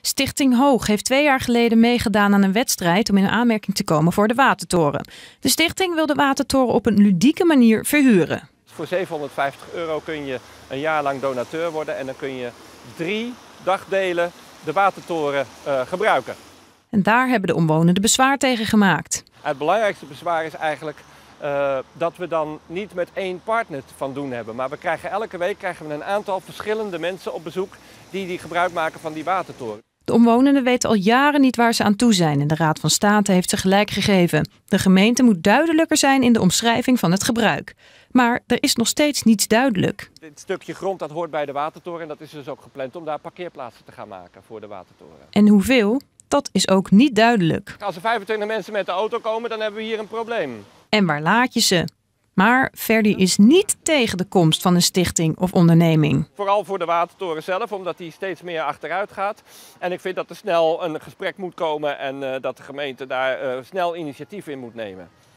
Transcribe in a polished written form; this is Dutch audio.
Stichting Hoog heeft 2 jaar geleden meegedaan aan een wedstrijd om in aanmerking te komen voor de Watertoren. De stichting wil de Watertoren op een ludieke manier verhuren. Voor €750 kun je een jaar lang donateur worden en dan kun je 3 dagdelen de Watertoren gebruiken. En daar hebben de omwonenden bezwaar tegen gemaakt. Het belangrijkste bezwaar is eigenlijk dat we dan niet met één partner van doen hebben. Maar elke week krijgen we een aantal verschillende mensen op bezoek die gebruik maken van die Watertoren. De omwonenden weten al jaren niet waar ze aan toe zijn en de Raad van State heeft ze gelijk gegeven. De gemeente moet duidelijker zijn in de omschrijving van het gebruik. Maar er is nog steeds niets duidelijk. Dit stukje grond dat hoort bij de Watertoren en dat is dus ook gepland om daar parkeerplaatsen te gaan maken voor de Watertoren. En hoeveel? Dat is ook niet duidelijk. Als er 25 mensen met de auto komen, dan hebben we hier een probleem. En waar laat je ze? Maar Ferdi is niet tegen de komst van een stichting of onderneming. Vooral voor de Watertoren zelf, omdat die steeds meer achteruit gaat. En ik vind dat er snel een gesprek moet komen en dat de gemeente daar snel initiatief in moet nemen.